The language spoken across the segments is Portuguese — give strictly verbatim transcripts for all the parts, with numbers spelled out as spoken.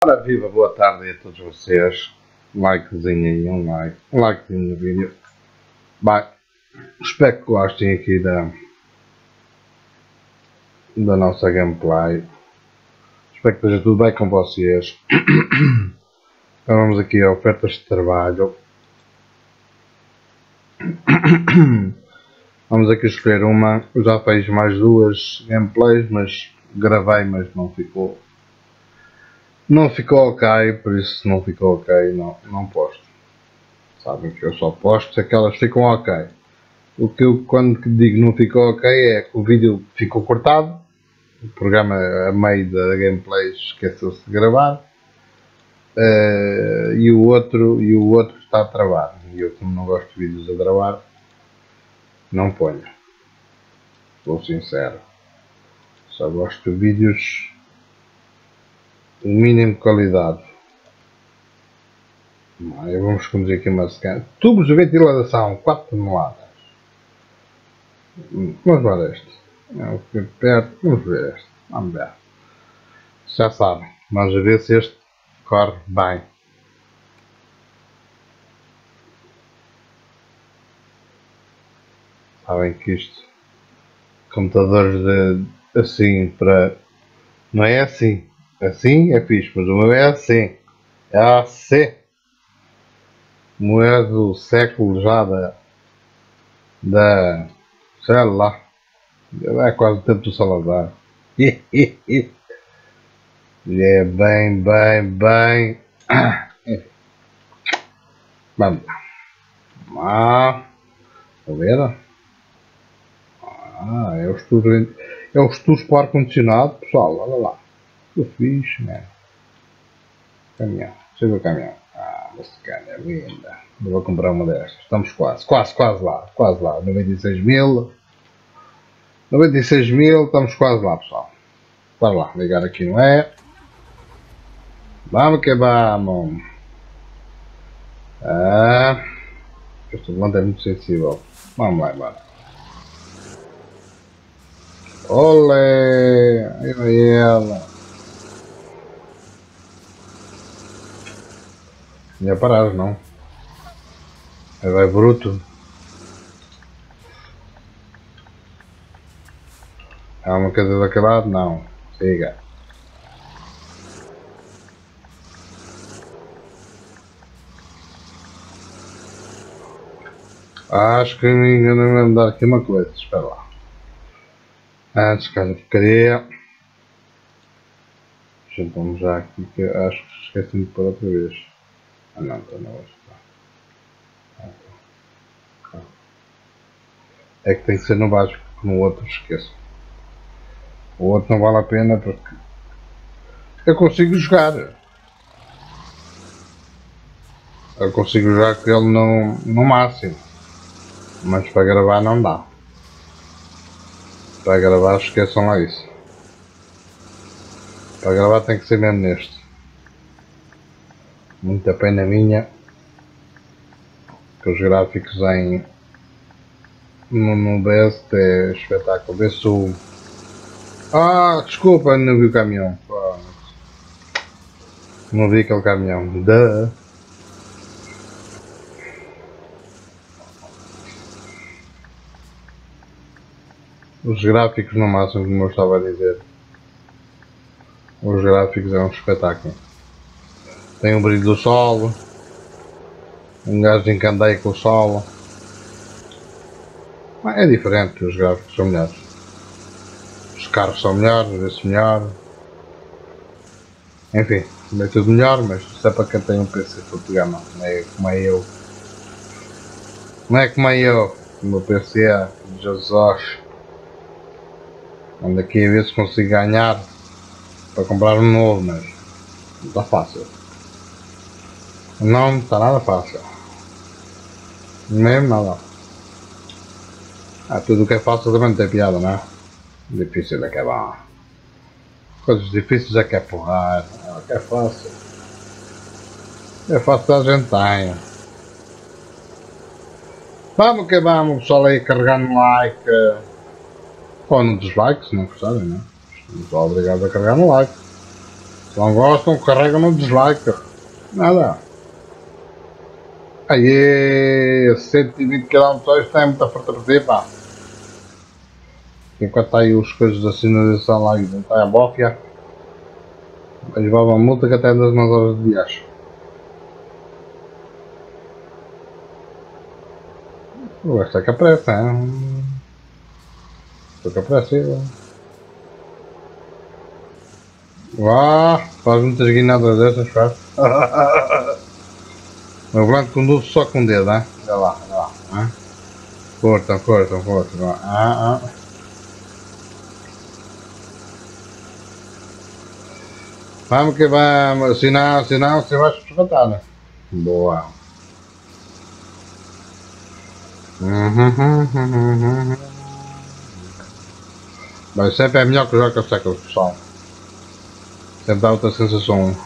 Ora viva, boa tarde a todos vocês. Um likezinho aí, um like, um likezinho no vídeo. Bem, espero que gostem aqui da, da nossa gameplay. Espero que esteja tudo bem com vocês. Então vamos aqui a ofertas de trabalho. Vamos aqui escolher uma. Eu já fiz mais duas gameplays, mas gravei, mas não ficou. Não ficou ok, por isso se não ficou ok, não, não posto. Sabem que eu só posto se aquelas ficam ok. O que eu quando digo não ficou ok é que o vídeo ficou cortado, o programa a meio da gameplay esqueceu-se de gravar, uh, e, o outro, e o outro está a travar. E eu, como não gosto de vídeos a gravar, não ponho. Sou sincero. Só gosto de vídeos o mínimo de qualidade. Aí vamos conduzir aqui uma scan. Tubos de ventilação, quatro toneladas. Vamos ver este. É o perto. Vamos ver este. Vamos ver. Já sabem. Vamos ver se este corre bem. Sabem que isto, computadores de, assim para. Não é assim. Assim é fixe, mas o meu é assim. É assim. Como é do século já da. da. sei lá. É quase o tempo do Salazar. E é bem, bem, bem. Enfim. Vamos lá. Vamos lá. Está a ver? Ah, é os tubos. É os tubos para o ar-condicionado, pessoal. Olha lá. Que fixe, né? Caminhão. Chega o caminhão. Ah, esta cana é linda. Eu vou comprar uma destas. Estamos quase, quase, quase lá. Quase lá. noventa e seis mil. noventa e seis mil. Estamos quase lá, pessoal. Bora lá. Ligar aqui, não é? Vamos que vamos. Ah, este volante é muito sensível. Vamos lá, embora. Olé! Aí vai ela. Não ia parar, não. Aí vai bruto. Há uma coisa daquele lado? Não. Siga. Acho que me enganei a dar aqui uma coisa. Espera lá. Antes que haja porcaria. Juntamos já aqui que eu acho que esqueci-me de pôr outra vez. Ah não, está na outra. É que tem que ser no básico, porque no outro esqueço. O outro não vale a pena porque eu consigo jogar. Eu consigo jogar com ele no, no máximo. Mas para gravar não dá. Para gravar esqueçam lá isso. Para gravar tem que ser mesmo neste. Muita pena minha. Que os gráficos em no, no Best é espetáculo. Vê se o. Ah, desculpa, não vi o caminhão. Oh, não vi aquele caminhão. Duh. Os gráficos no máximo, como eu estava a dizer. Os gráficos é um espetáculo. Tem o brilho do sol. Um gajo encandeia com o sol. É diferente, os gráficos são melhores. Os carros são melhores, vê-se melhor. Enfim, é tudo melhor, mas isso é para quem tem um P C para pegar, não. Não é como é eu. Não é como é eu. O meu P C é Jesus. Ando aqui a ver se consigo ganhar para comprar um novo, mas não está fácil. Não está nada fácil. Mesmo nada. Ah, tudo o que é fácil também não tem piada, não é? Difícil é que é bom. Coisas difíceis é que é porrar. É que é fácil. É fácil a gente tem. Vamos que vamos, pessoal aí carregar no like. Ou no dislike, se não gostarem, não é? Não sou obrigado a carregar no like. Não gostam, carregam no dislike. Nada. Aí, cento e vinte quilómetros hoje tem muita força para ti, pá. Enquanto está aí os coisas da sinalização lá e está a bófia, mas vai uma multa que até andas umas horas de viagem. Eu gosto é que apressa, hein? Estou que apressa, hein? Uau, faz muitas guinadas dessas, faz. O volante conduz só com o dedo, hein? Olha lá, olha lá. Hein? Força, força, força. Ah, ah. Vamos que vamos, sinal, sinal, você vai se espetar, né? Boa. Uhum. Mas sempre é melhor que os Rocket Cycles, pessoal. Sempre dá outra sensação.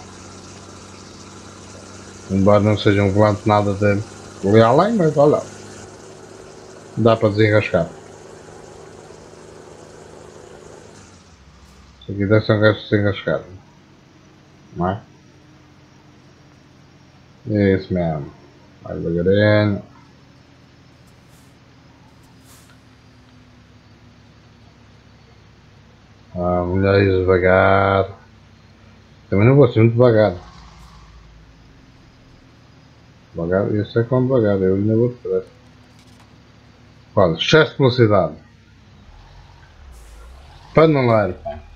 Embora não seja um volante nada de ali além, mas olha, dá para desenrascar. Isso aqui deve ser um gajo desenrascado, não é? É isso mesmo. Mais devagarinho. Ah, melhor ir devagar. Também não vou ser muito devagar. Devagar, eu sei como devagar, eu ainda vou depressa. Olha, excesso de velocidade. Paneleiro.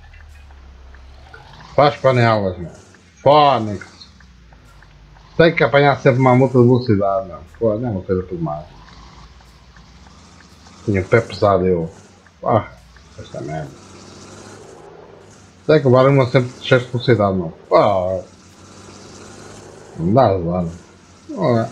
Faz panelas, meu. Fónix. Tem que apanhar sempre uma multa de velocidade, não. Pô, não é uma coisa por demais. Tinha um pé pesado eu. Ah, esta merda. Tem que levar uma sempre de excesso de velocidade, não. Ah, não dá, levar. Olha.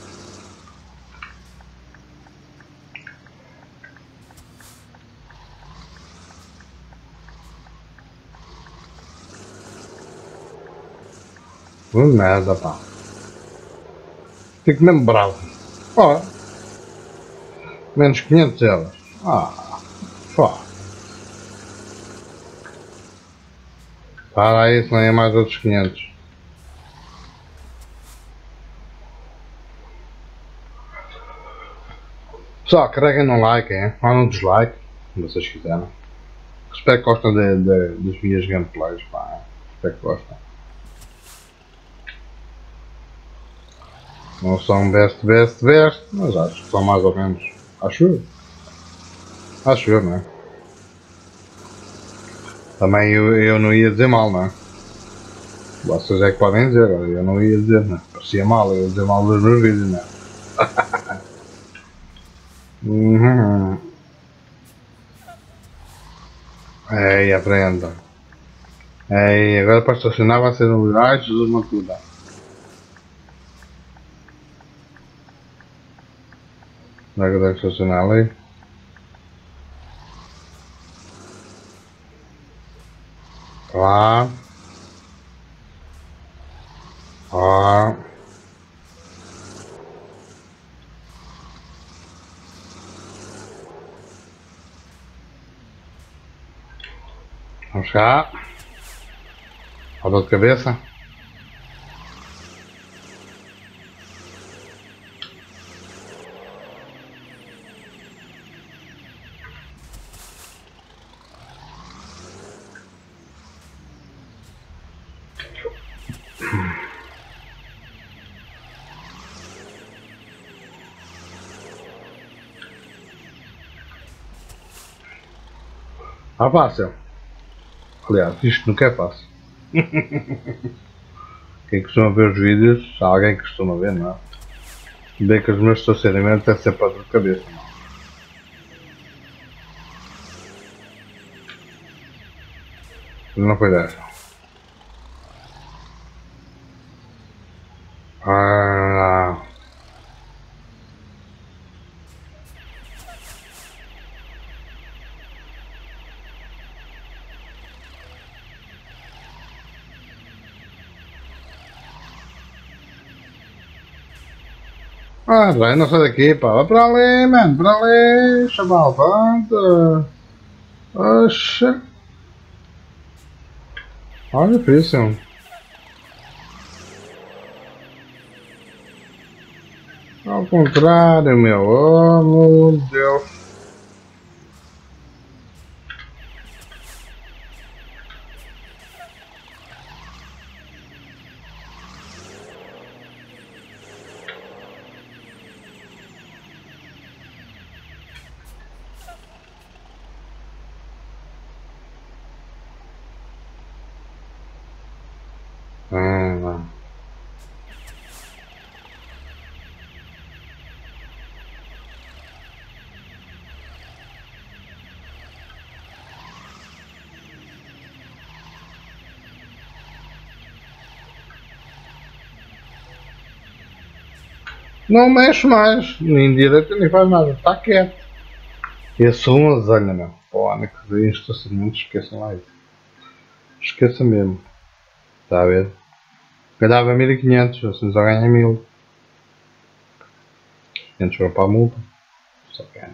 Que merda, pá. Fico mesmo bravo. Olha. Menos quinhentos euros. Ah, fó. Para aí, senão é mais outros quinhentos. Pessoal, carreguem no like, hein? Ou no dislike, se vocês quiserem. Espero que gostem de, de, das minhas gameplays, pá. Espero que gostem. Não são best, best, best, mas acho que são mais ou menos. Acho eu. Acho eu, não é? Também eu, eu não ia dizer mal, não é? Vocês é que podem dizer, eu não ia dizer, não é? Parecia mal, eu ia dizer mal dos meus vídeos, não é? Uhum. Ei, aprenda. Ei, agora para estacionar vai ser no lugar, Jesus não cuida. Não é que eu devo estacionar ali? Lá. Lá. Vamos cá. A dor de cabeça. Ah, fácil. Aliás, isto nunca é fácil. Quem costuma ver os vídeos, há alguém que costuma ver, não é? Vê que os meus estacionamentos é sempre a dor de cabeça, não. Não foi dessa. Ah, ah, bem, não sai daqui, pá. Vai para ali, mano, para ali, chaval, pronto. Oxa. Olha, por isso. Ao contrário, meu. Oh, meu Deus. Ah, não mexe mais, nem direito nem faz nada, está quieto. E a sua lasanha, meu. Pô, Ana, que bem, estou assim muito, esqueçam lá isso. Esqueça mesmo. Está a ver? Ganhava mil e quinhentos, assim só ganha mil. quinhentos euros para a multa. Só ganha.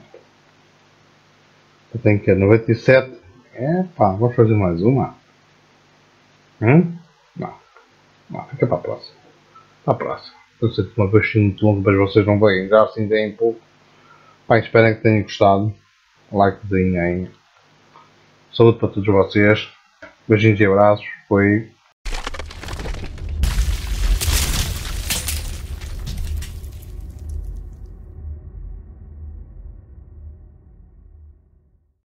Eu tenho que noventa e sete. É pá, vamos fazer mais uma. Hum? Não. Não, fica para a próxima. Para a próxima. Eu sei que uma vez muito longo, mas vocês não veem. Já assim deem pouco. Pá, espero que tenham gostado. Likezinho aí. Saúde para todos vocês. Beijinhos e abraços. Foi.